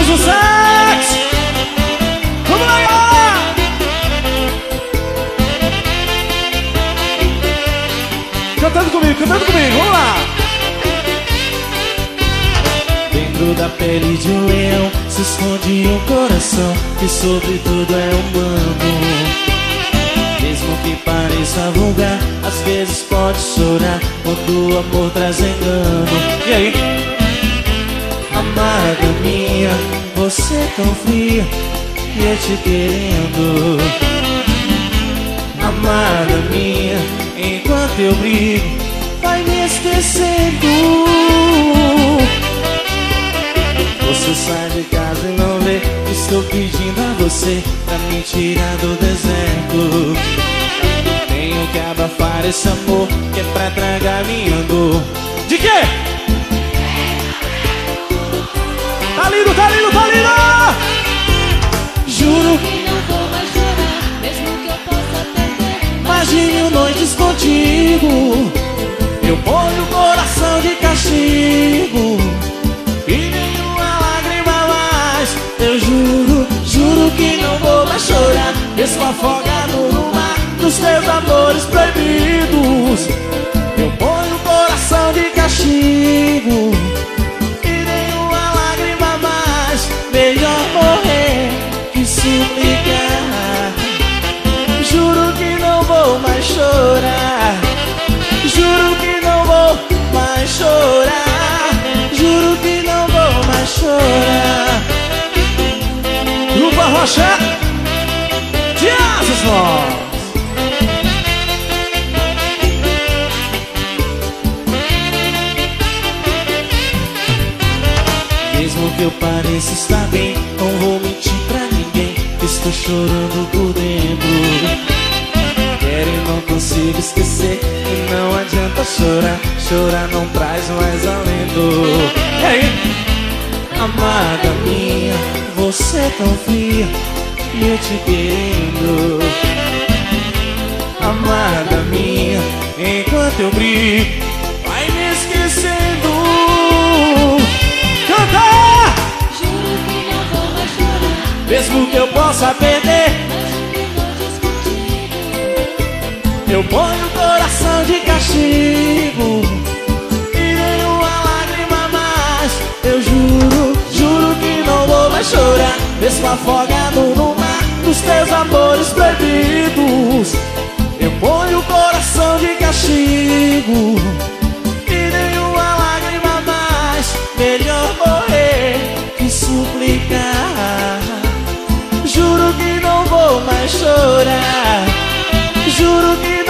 Marcos do Sax. Vamos lá, galera. Cantando comigo, vamos lá. Dentro da pele de um leão se esconde um coração que sobre tudo é humano. Mesmo que pareça vulgar, às vezes pode chorar quando o amor traz engano. E aí? Amada minha, você tão fria e eu te querendo. Amada minha, enquanto eu brigo, vai me esquecendo. Você sai de casa e não vê, estou pedindo a você pra me tirar do deserto. Tenho que abafar esse amor que é pra tragar minha dor. De quê? Tá lindo, tá lindo, tá lindo! Juro que não vou mais chorar, mesmo que eu possa perder mais de 1000 noites contigo. Eu ponho o coração de castigo e nenhuma lágrima mais. Eu juro, juro que não vou mais chorar, mesmo afogado no mar dos teus amores proibidos. Eu ponho o coração de castigo e nenhuma lágrima mais. Melhor morrer que suplicar. Juro que não vou mais chorar. Juro que não vou mais chorar. Juro que não vou mais chorar. Grupo Arrocha de Asas Novas. Mesmo que eu pareça estar bem, não vou mentir pra ninguém. Estou chorando por dentro. Quero e não consigo esquecer. E não adianta chorar, chorar não traz mais alento. E aí? Amada minha, você é tão fria e eu te querendo. Amada minha, enquanto eu brigo, vai me esquecendo. Canta! Juro que não vou mais chorar, Mesmo que eu possa perder, eu ponho o coração de castigo e nenhuma lágrima mais. Eu juro, juro que não vou mais chorar, mesmo afogado no mar dos teus amores proibidos. Eu ponho o coração de castigo e nenhuma lágrima mais. Melhor morrer que suplicar. Juro que não vou mais chorar. Juro que